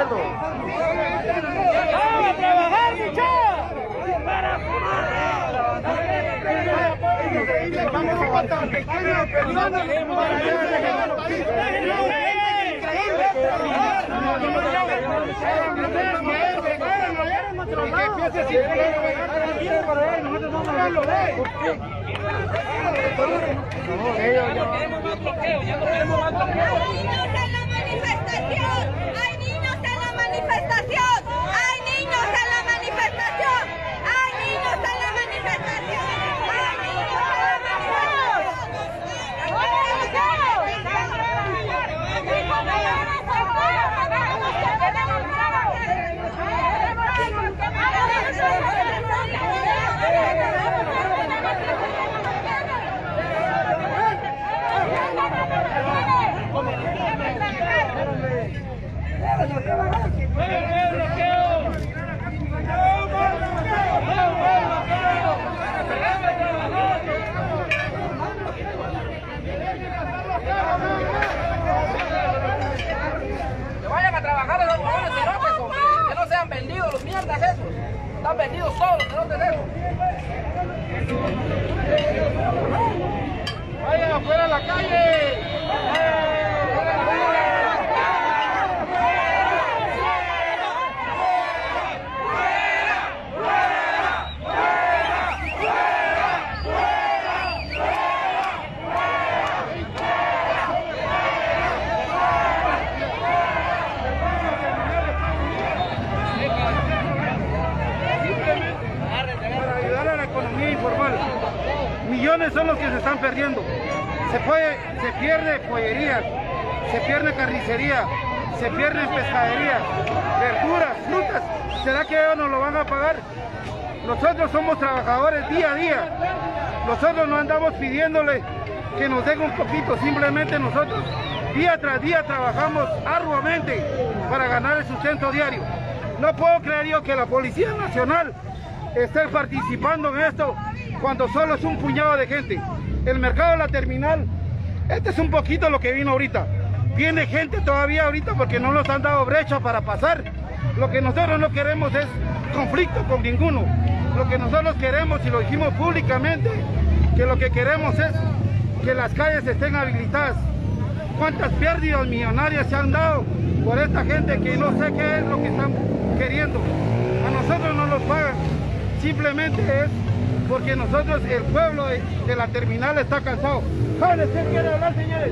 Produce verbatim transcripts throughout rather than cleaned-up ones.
acuerdo. ¡Vamos a trabajar, muchachos! ¡Para Vamos a aguantar pequeñas personas para ¡Hay niños en la manifestación! ¡Hay niños en la manifestación! ¡Hay niños en la manifestación! ¡Hay niños Que vayan a trabajar en los huevones cerotes, hombre. Que no sean vendidos los mierdas esos. Están vendidos todos los cerotes esos. vayan afuera a la calle. Para ayudar a la economía informal. Millones son los que se están perdiendo. Se, puede, se pierde pollería, se pierde carnicería, se pierden pescaderías, verduras, frutas. ¿Será que ellos nos lo van a pagar? Nosotros somos trabajadores día a día. Nosotros no andamos pidiéndole que nos den un poquito, simplemente nosotros día tras día trabajamos arduamente para ganar el sustento diario. No puedo creer yo que la Policía Nacional esté participando en esto cuando solo es un puñado de gente. El mercado de la terminal, este es un poquito lo que vino ahorita. Viene gente todavía ahorita porque no nos han dado brecha para pasar. Lo que nosotros no queremos es conflicto con ninguno. Lo que nosotros queremos, y lo dijimos públicamente, que lo que queremos es que las calles estén habilitadas. ¿Cuántas pérdidas millonarias se han dado por esta gente que no sé qué es lo que están queriendo? A nosotros no nos pagan, simplemente es porque nosotros, el pueblo de, de la terminal está cansado. ¿Jóvenes, qué quiere hablar, señores?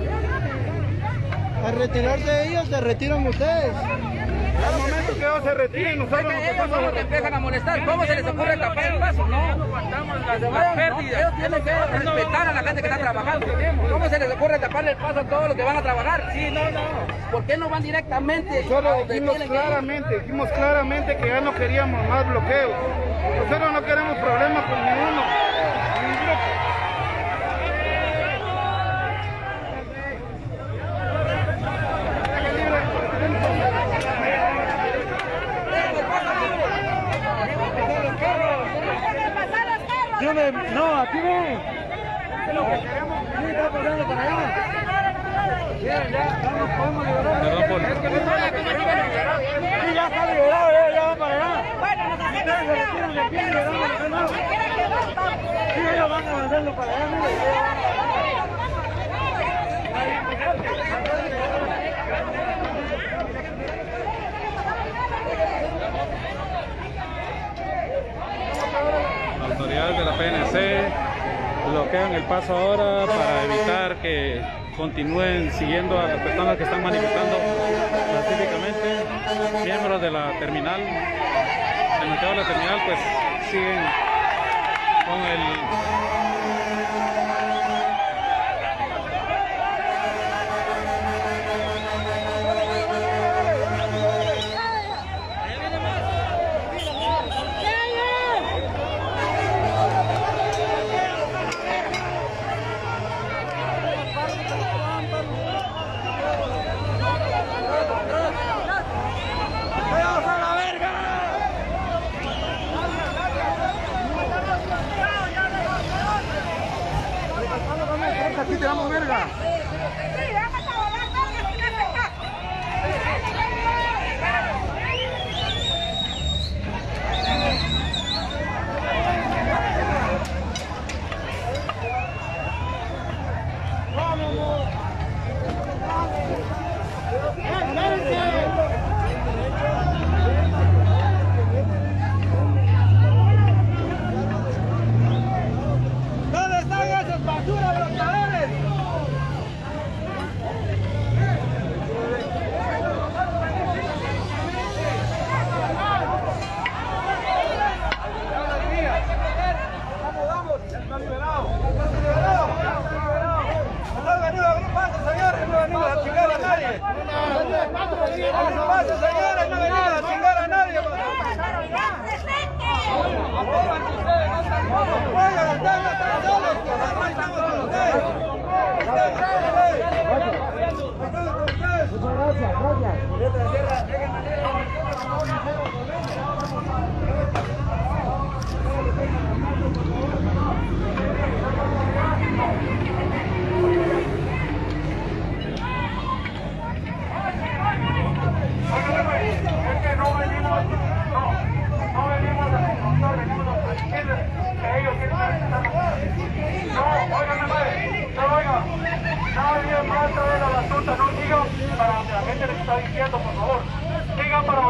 A retirarse de ellos, se retiran ustedes. Al momento que ellos se retiren, nosotros nos Ellos son empezamos los que a... empiezan a molestar. ¿Cómo se les ocurre tapar el paso? No, aguantamos las pérdidas. Ellos tienen que respetar a la gente que está trabajando. ¿Cómo se les ocurre taparle el paso a todos los que van a trabajar? Sí, no, no. ¿Por qué no van directamente? Nosotros dijimos claramente, dijimos claramente que ya no queríamos más bloqueos. Nosotros no queremos problemas con ninguno. No, aquí ven. Sí, está pasando para allá. Bien, ya, ya nos podemos liberar. Perdón por... Sí, ya está liberado, ya, ya va para allá. Ustedes se retiran de aquí, liberamos de acá, no. Sí, ellos van a venderlo para allá, mire. Autoridades de la P N C bloquean el paso ahora para evitar que continúen siguiendo a las personas que están manifestando pacíficamente. Miembros de la terminal, el mercado de la terminal, pues siguen con el...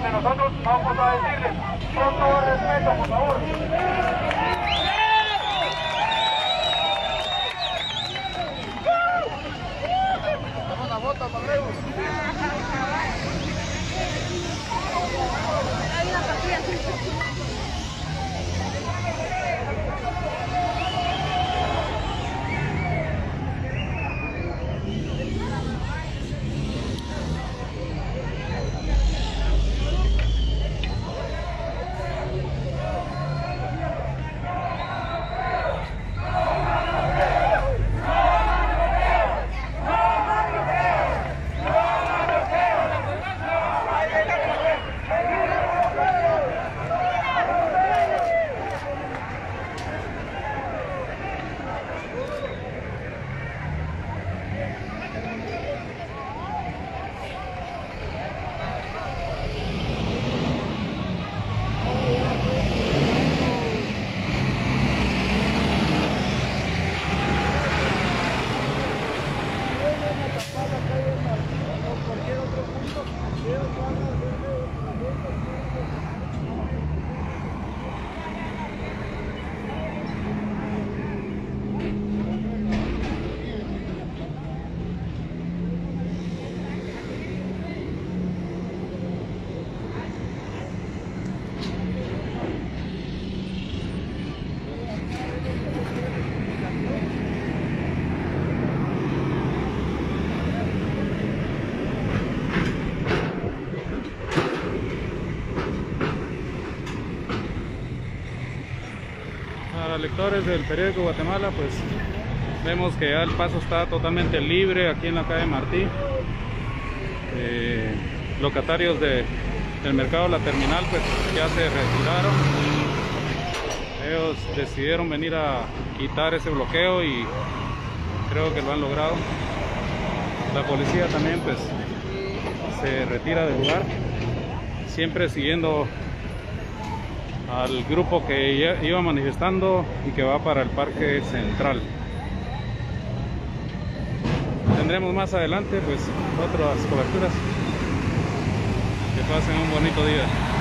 donde nosotros vamos a decirles, con todo respeto, por favor. Para lectores del periódico Guatemala, pues vemos que ya el paso está totalmente libre aquí en la calle Martí. Eh, locatarios de, del mercado La Terminal pues ya se retiraron. Ellos decidieron venir a quitar ese bloqueo y creo que lo han logrado. La policía también pues se retira del lugar, siempre siguiendo al grupo que ya iba manifestando y que va para el Parque Central. Tendremos más adelante pues otras coberturas. Que pasen un bonito día.